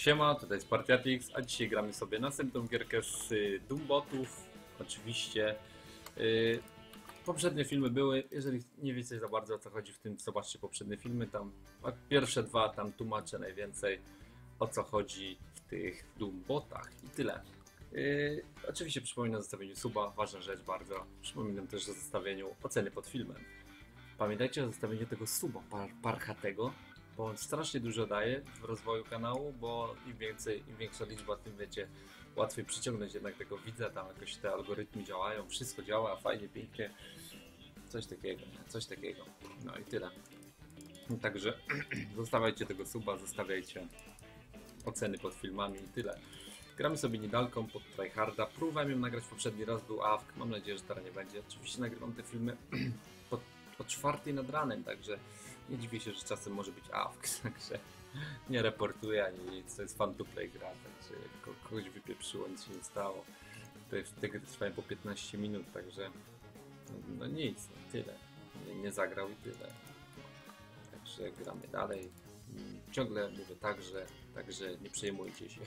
Siema, tutaj jest Partiatix, a dzisiaj gramy sobie następną gierkę z Doombotów. Oczywiście poprzednie filmy były, jeżeli nie wiecie za bardzo o co chodzi w tym, zobaczcie poprzednie filmy, tam pierwsze dwa tam tłumaczę najwięcej o co chodzi w tych Doombotach i tyle. Oczywiście przypominam o zostawieniu suba, ważna rzecz bardzo. Przypominam też o zostawieniu oceny pod filmem. Pamiętajcie o zostawieniu tego suba parchatego, bo on strasznie dużo daje w rozwoju kanału, bo im większa liczba, tym wiecie, łatwiej przyciągnąć jednak tego widza, tam jakoś te algorytmy działają, wszystko działa fajnie, pięknie, coś takiego, nie? Coś takiego, no i tyle. Także zostawiajcie tego suba, zostawiajcie oceny pod filmami i tyle. Gramy sobie Nidalką pod tryharda, próbowałem ją nagrać poprzedni raz, był AFK, mam nadzieję, że teraz nie będzie. Oczywiście nagrywam te filmy o 4 nad ranem, także nie dziwię się, że czasem może być AFK, także nie reportuję ani nic, to jest fan to play gra, także kogoś wypieprzyło, nic się nie stało. Te gry trwają po 15 minut, także no nic, no tyle. Nie zagrał i tyle. Także gramy dalej. Ciągle mówię także nie przejmujcie się.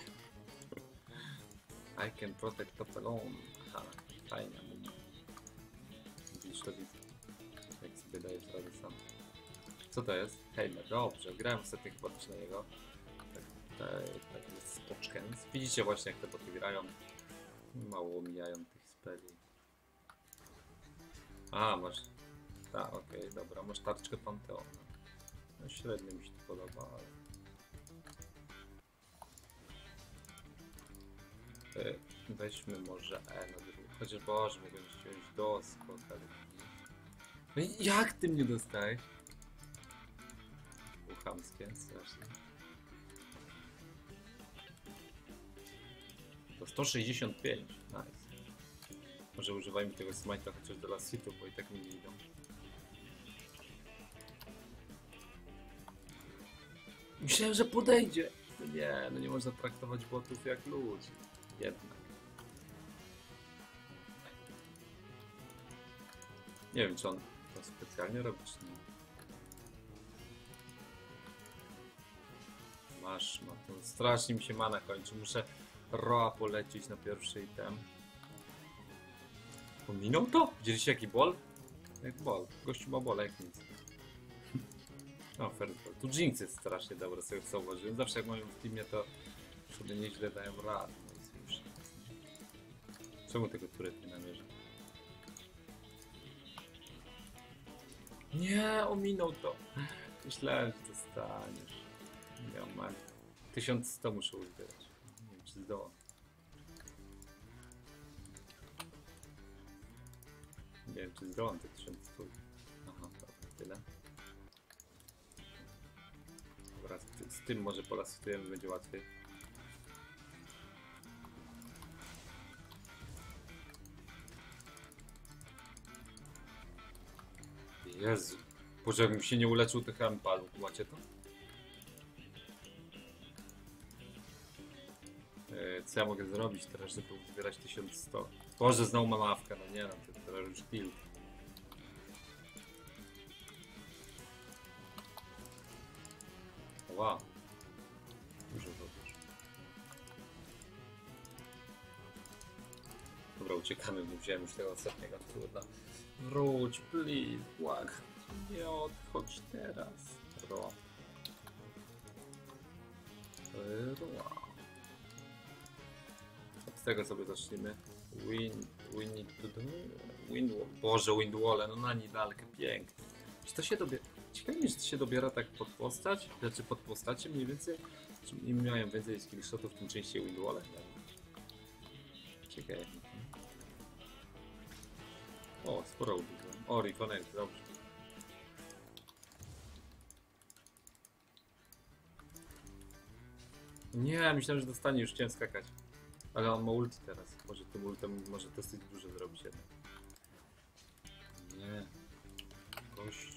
I can protect top alone. Aha, fajnie. Widzisz to widzę. Jak sobie dajesz radę sam. Co to jest? Heimer, dobrze, grałem ostatnio chyba też na niego. Tak jest Spoczkens. Widzicie właśnie jak te boty grają. Mało omijają tych speli. A, masz... Tak, okej, dobra, masz tarczkę Panteona. No średnio mi się to podoba, ale... Weźmy może E na drugą. Chociaż Boże, mogę wziąć do skoka. No i jak ty mnie dostałeś? Było chamskie, strasznie. To 165, nice. Może używajmy tego smite'a chociaż do last hitu, bo i tak mi nie idą. Myślałem, że podejdzie. No nie, no nie można traktować botów jak ludzi. Jednak. Nie wiem, czy on to specjalnie robi, czy nie. Masz, to strasznie mi się mana kończy. Muszę Roa polecieć na pierwszy item. Pominął to? Widzieliście jaki bol? Jak bol. Gościu ma bol jak nic. No, fair ball. Tu Jinx jest strasznie dobra, sobie zauważyłem. Zawsze jak mają w teamie, to sobie nieźle dają radę. No czemu tego turet nie namierza? Nie, ominął to. Myślałem, że dostaniesz. Nie mam. 1100 muszę uzbierać. Nie wiem, czy zdołam. Nie wiem, czy zdołam te 1100. Aha, dobra, tyle. Dobra, z tym może polasujemy, będzie łatwiej. Jezu. Boże, jakbym się nie uleczył, to chyba padł. Macie to? Co ja mogę zrobić teraz, żeby uzbierać 1100? Boże, znowu mam awkę, no nie no, to teraz już kill. Wow. Dużo robisz. Dobra, uciekamy, bo wziąłem już tego ostatniego trudna. Wróć, please, błagam. Nie odchodź teraz. Roa. Roa. Od tego sobie zaczniemy. We need to do... Windwall. Boże, Windwall, no na Nidalkę, pięknie. Czy to się dobiera... Ciekawe mi, że to się dobiera tak pod postać? Znaczy pod postacie mniej więcej? Im miałem więcej skillshotów, tym częściej Windwall. Ciekawe. O, sporo użyłem. O, reconnect, dobrze. Nie, myślałem, że dostanie, już chciałem skakać. Ale on ma ulti teraz. Może tym ultem może dosyć dużo zrobić jednak. Nie. Gość.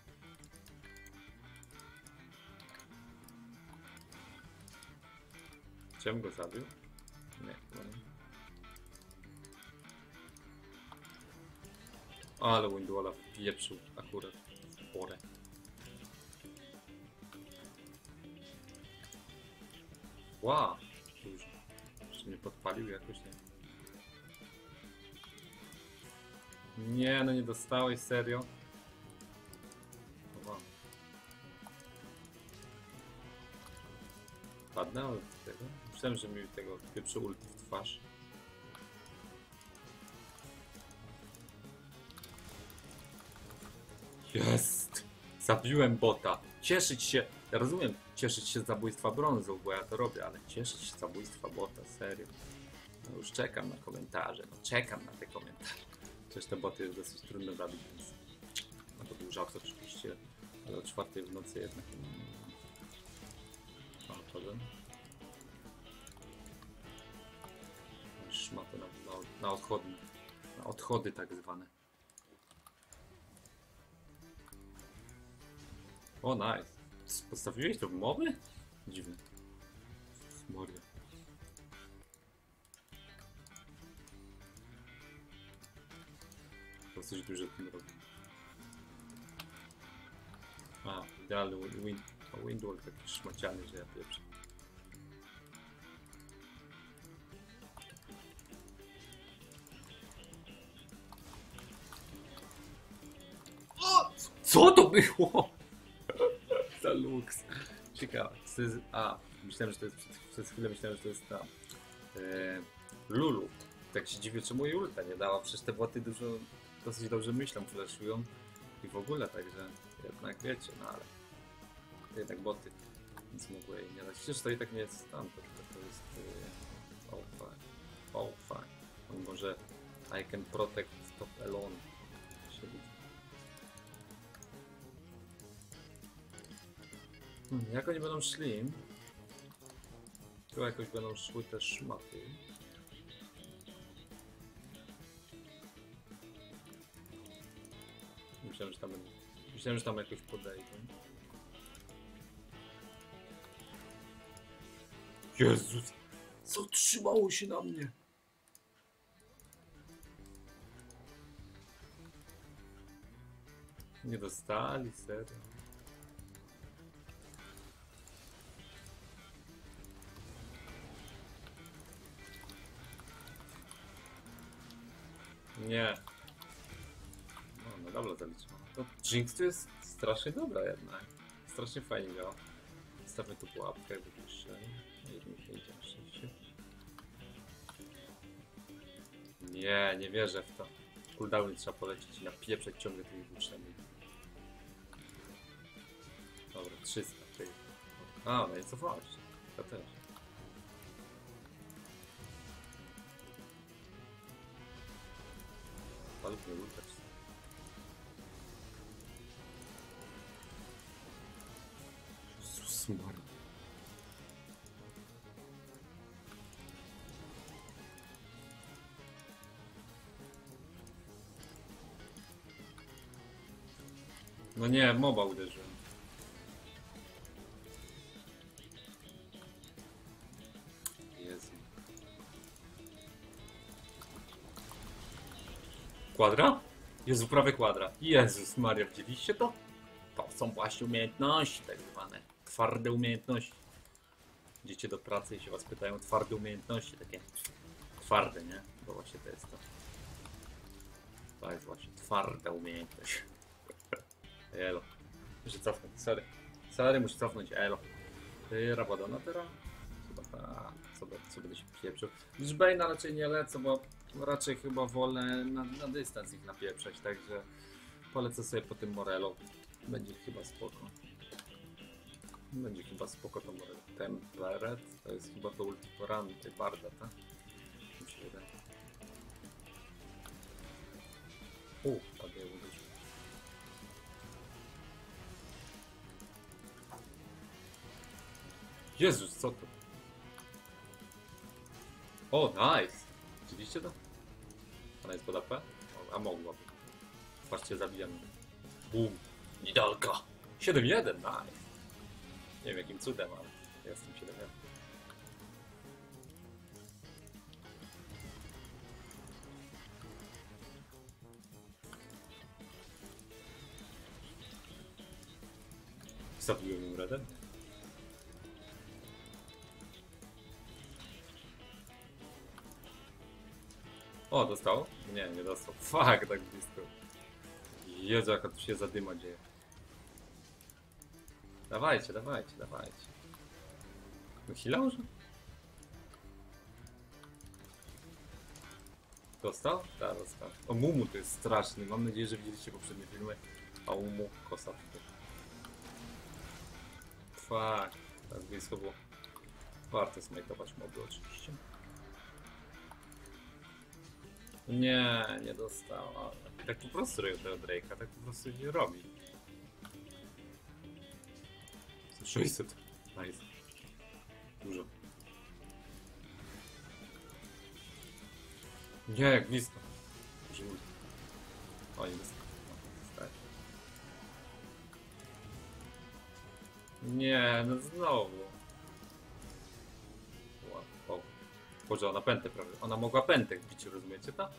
Czemu go zabił? Nie, chyba nie. Ale Windwalla wpieprzył akurat w porę. Wow, dużo. Czy mnie podpalił jakoś, nie? Nie, no nie dostałeś, serio? Wow. Padnę od tego? Myślałem, że mi tego pieprzy ult w twarz. Jest! Zabiłem bota. Cieszyć się, ja rozumiem, cieszyć się z zabójstwa brązu, bo ja to robię, ale cieszyć się z zabójstwa bota, serio. No już czekam na komentarze, no czekam na te komentarze. Przecież te boty jest dosyć trudno zabić, więc... No to był żart oczywiście, ale o 4 w nocy jednak... O, problem. Szmatę na odchody. Na odchody tak zwane. O, nice. Postawiłeś to w mowy? Dziwne. Moria. To coś dużo tym robi. A, idealny windwall taki szmaciany, że ja pieprzę. O! Co to było? Za luks. Ciekawe. A, myślałem, że to jest przez chwilę myślałem, że to jest ta Lulu. Tak się dziwię, czemu jej ulta nie dała. Przecież te boty dosyć dobrze myślą, flashują i w ogóle, także jednak wiecie, no ale jednak boty, więc mogło jej nie dać. Przecież to i tak nie jest tam, to jest oh fine. Oh fine. On może I can protect top alone. Jak oni będą szli? Tu jakoś będą szły te szmaty. Myślałem, że tam jakoś podejdą. Jezus! Co trzymało się na mnie? Nie dostali, serio. Nie. No dobra, zaliczyłem. No, Jinx to jest strasznie dobra jednak. Strasznie fajnie działa. Stawmy tu pułapkę, wypiszę. Nie, nie wierzę w to. Cooldowny trzeba polecieć i napieprzeć ciągle tymi włóczniami. Dobra, 300. A, no i cofałeś się. Ja też. Ale nie lutać. Jezus Maria. No nie, moba uderzyłem. Jezu. Kwadra? Jezu, prawie kwadra. Jezus Maria, widzieliście to? To są właśnie umiejętności tak zwane. Twarde umiejętności. Idziecie do pracy i się was pytają twarde umiejętności, takie twarde, nie? Bo właśnie to jest to. To jest właśnie twarda umiejętność. Elo. Muszę cofnąć, sorry. Sorry, muszę cofnąć, elo. Rabadona teraz? Chyba tak. Co będę się pieprzył. Lichbane'a raczej nie lecę, bo raczej chyba wolę na dystans ich napieprzeć, także polecę sobie po tym Morelu. Będzie chyba spoko. Będzie chyba spoko to Morelu. Temperet, to jest chyba to ultiporami tej Barda, tak? Mi się wydaje. Tak je uderzył. Jezus, co to? O, nice! Widzieliście to? Ona jest pod AP? A mogłaby. Patrzcie, zabijamy. Boom! Nidalka! 7-1, nice! Nie wiem jakim cudem, ale jestem 7-1. Zabiłem ją redem? O, dostał? Nie, nie dostał. Fuck, tak blisko. Jezu, jaka tu się zadyma dzieje. Dawajcie, dawajcie, dawajcie. No chwila może? Dostał? Tak, dostał. O, Mumu to jest straszny. Mam nadzieję, że widzieliście poprzednie filmy. A Mumu kosa tutaj. Fuck, tak blisko było. Warto smajtować moby oczywiście. Nie, nie dostał. Tak po prostu robił tego Drake'a, tak po prostu nie robi. 600. Nice. Dużo. Nie, jak blisko. Dużo. O, nie dostał. Nie, no znowu. O, Boże, ona pętę prawie. Ona mogła pętę bić, rozumiecie to?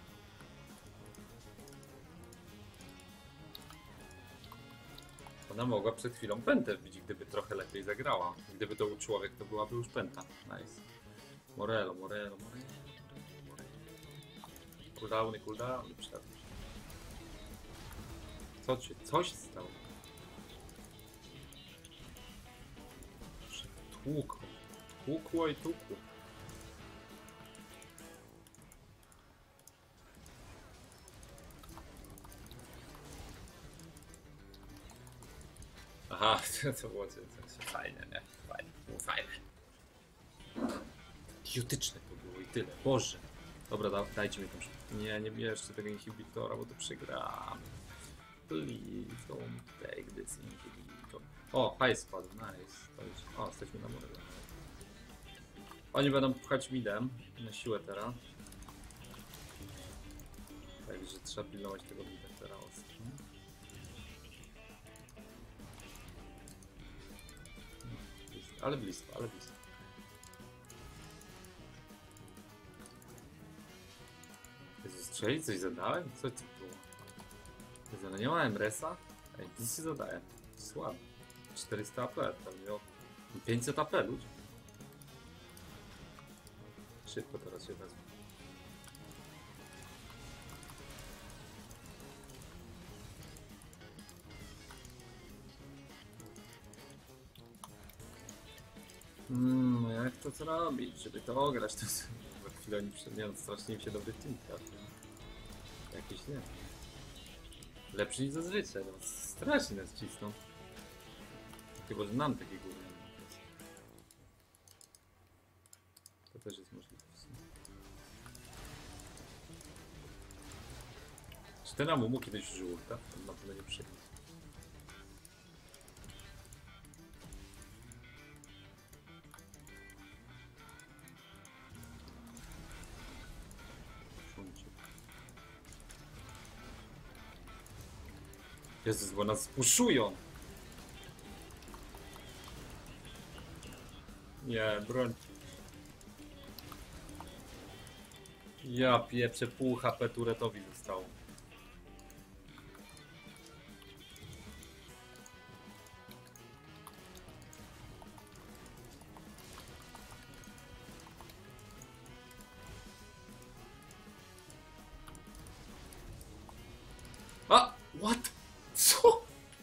Ona mogła przed chwilą pętę wbić, gdyby trochę lepiej zagrała. Gdyby to był człowiek, to byłaby już pęta. Nice. Morelo, Morelo, Morelo. Cooldowny, cooldowny, przerwę. Co się stało? Tłukło. Tłukło i tłukło. Aha, to było fajne, nie? Fajne, było fajne. Idiotyczne to było i tyle. Boże. Dobra, dajcie mi tam. Nie bierzcie tego inhibitora, bo to przegramy. Please don't take this inhibitor. O, high spadł, nice. O, jesteśmy na murze. Oni będą pchać midem na siłę teraz. Także trzeba pilnować tego mida teraz ostro. Ale blisko, ale blisko. Jezu, strzelić? Coś zadałem? Co to było? Jezu, ale nie ma MRS-a? Ej, nic się zadaje. Słabo. 400 AP, tam miał 500 AP ludzi. Szybko teraz się wezmę. No jak to zrobić, żeby to ograć, to za chwilę oni przemianą, strasznie im się dobry team trafił. Jakiś nie. Lepszy niż zazwyczaj, no strasznie nas cisną. Chyba, że nam takie gówno. To też jest możliwe. Czy ten Amumu kiedyś żył, tak? To na pewno nie przyjdzie. Jezus, bo nas puszują! Nie, broń. Ja pieprzę, pół HP turetowi zostało. A! What? Co?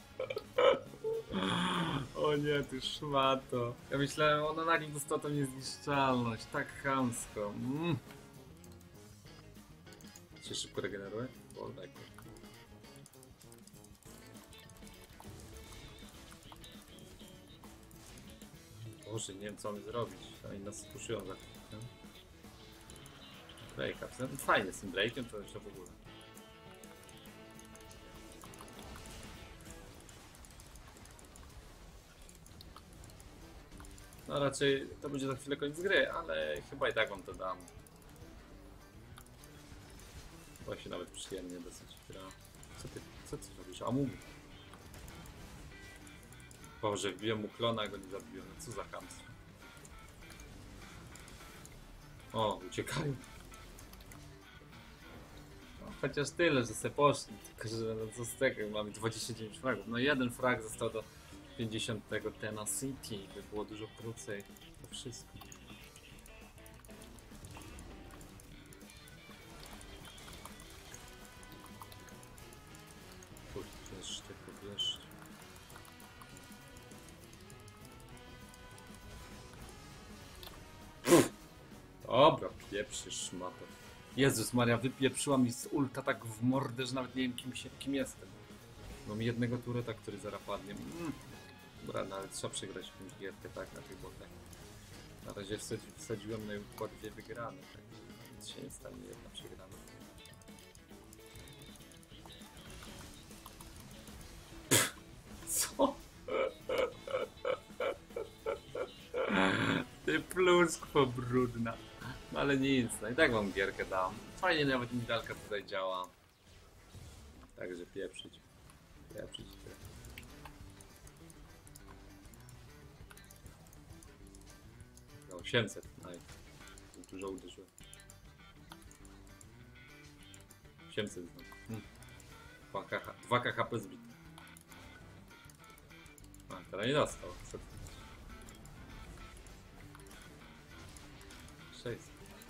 O nie, ty szmato. Ja myślałem, ona nagle dostała tą niezniszczalność. Tak chamsko. Się szybko regeneruje? Bo tak. Boże, nie wiem co mamy zrobić. Oni nas spuszują za chwilę. Break-up. Fajnie z tym breakiem, to jeszcze w ogóle. No raczej to będzie za chwilę koniec gry, ale chyba i tak wam to dam. Chyba się nawet przyjemnie dosyć gra. Co ty robisz? A mów. Boże, wbiłem mu klona, go nie zabiłem. Co za chamstwo. O, uciekają. No, chociaż tyle, że se poszli. Tylko, że no, co z tego, mamy 29 fragów. No jeden frag został do 50 Tennessee, by było dużo krócej. To wszystko. Dobra, pieprzy szmato. Jezus Maria, wypieprzyła mi z ulta tak w mordę, że nawet nie wiem kim jestem. Mam jednego tureta, który zaraz padnie. Dobra, nawet trzeba przegrać jakąś gierkę, tak, na tych botach. Na razie wsadziłem na układ 2 wygrane, tak. Nic się nie stanie, jedna przegrana. Co? Ty pluskwo brudna. No ale nic, no i tak wam gierkę dam. Fajnie nawet nidalka tutaj działa. Także pieprzyć. Pieprzyć. No 800, no i dużo uderzyłem. 800 znowu. 2 KHP zbite. A, teraz nie dostał. 600.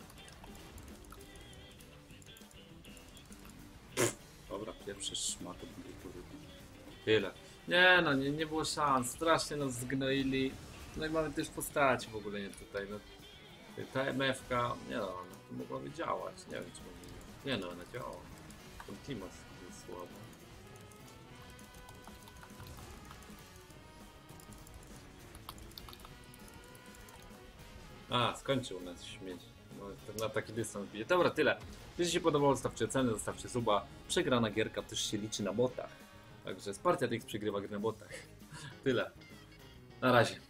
Dobra, pierwszy szmato będzie. Tyle. Nie no, nie było szans. Strasznie nas zgnoili. No i mamy też postaci w ogóle nie tutaj. No, ta MF-ka, nie no, ona mogłaby działać. Nie wiem czy mogłaby. Nie no, ona działa. Ten Timos jest słabo. A, skończył nas śmieć. No, to na taki dystans bije. Dobra, tyle. Jeśli się podobało, zostawcie ocenę, zostawcie suba. Przegrana gierka też się liczy na botach. Także Spartiatyx przegrywa gry na botach. Tyle. Na razie.